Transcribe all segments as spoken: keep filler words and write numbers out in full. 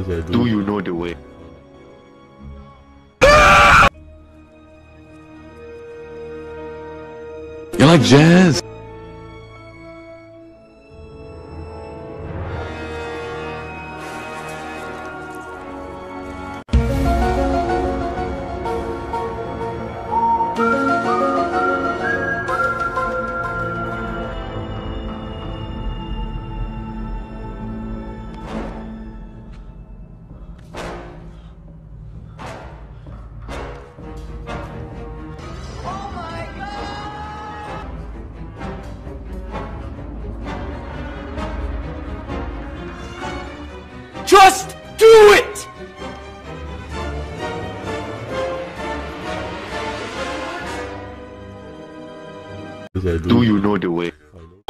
Do you know the way? You like jazz? Just do it! Do you know the way?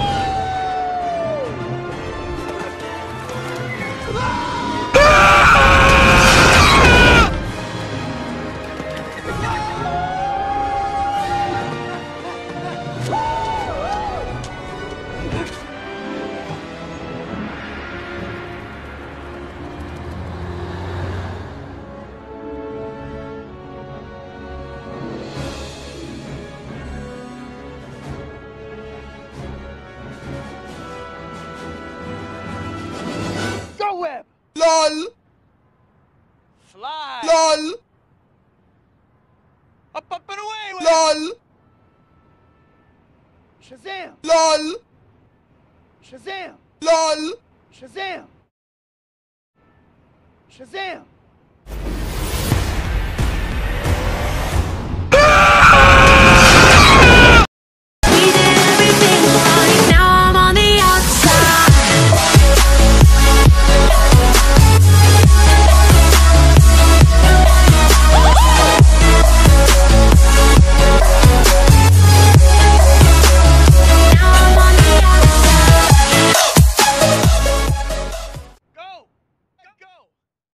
Go web! LOL! Fly! LOL! Up, up, and away! Web. LOL! Shazam! LOL! Shazam! LOL! Shazam! Shazam!